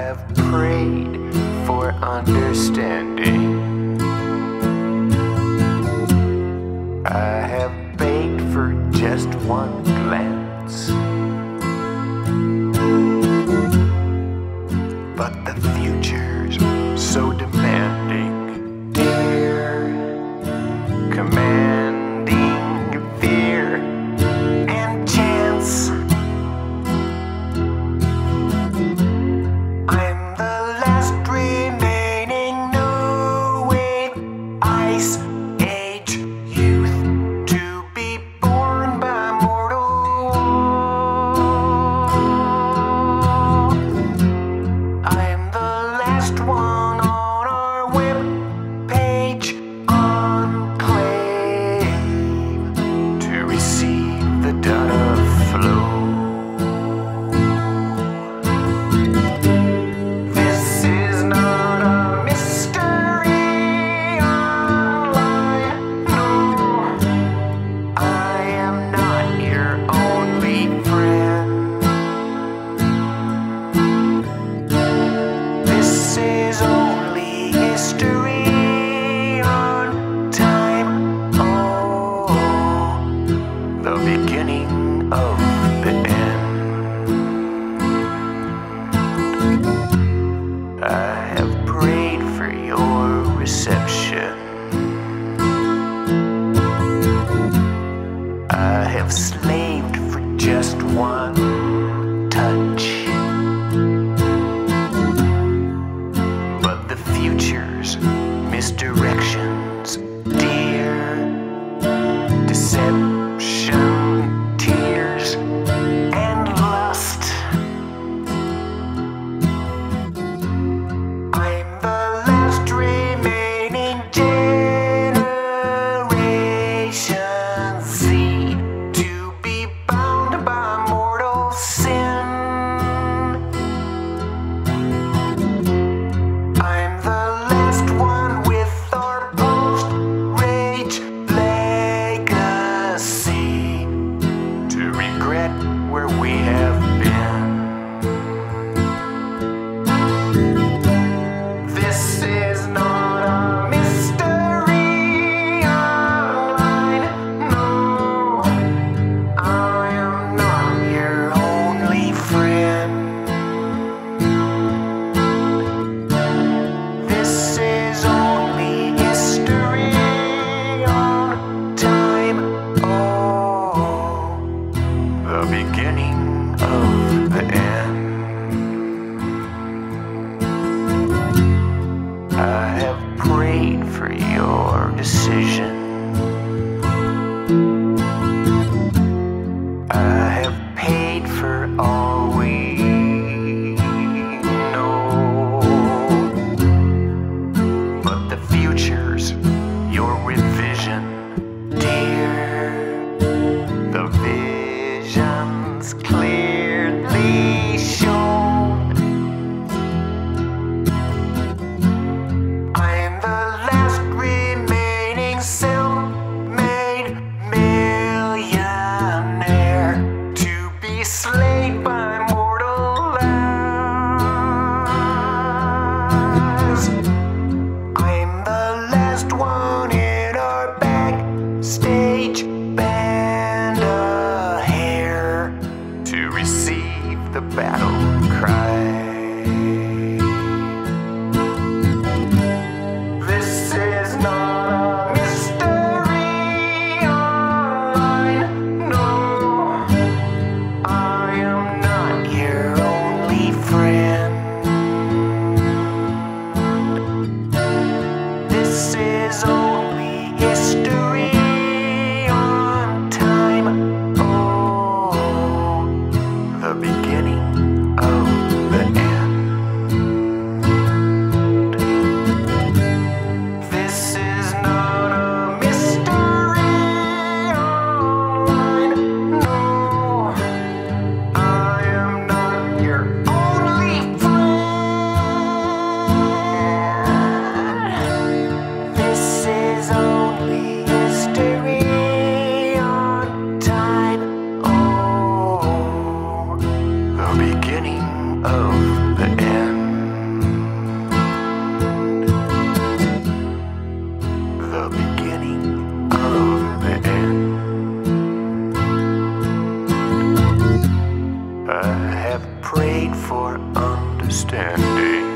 have prayed for understanding. I have begged for just one glance, but the future's so demanding, dear, commanding fear and chance. I'm the last remaining new wave, ice age youth, to be born by mortal war. I'm the last one on our web page enclave to receive the data flow. This is not a mystery online, no. I am not your only friend. This is only history on time. Oh, the beginning of the end. I have prayed for your reception. I have slaved for just one touch, but the future's misdirections, dear, deception, tears, and lust. I'm the last remaining generation Z to be bound by mortal sin. I'm the last one with our post-rage legacy to regret where we have been. This is not a mystery online, no. I am not your only friend. This is only history on time. Oh, the beginning of the end. I have prayed for your decision. I have paid for all we know, but the future's your revision, dear. The vision's clearly shown. I'm the last remaining self-made millionaire to be slain by mortal lies. I'm the last one in our backstage band of hair to receive the battle cry. This is not a mystery online, no. I am not your only friend. This is only history on time. Oh, the beginning of the end. This is not a mystery online, no. I am not your only friend. This is only history on time. Oh, the beginning of the end. for understanding.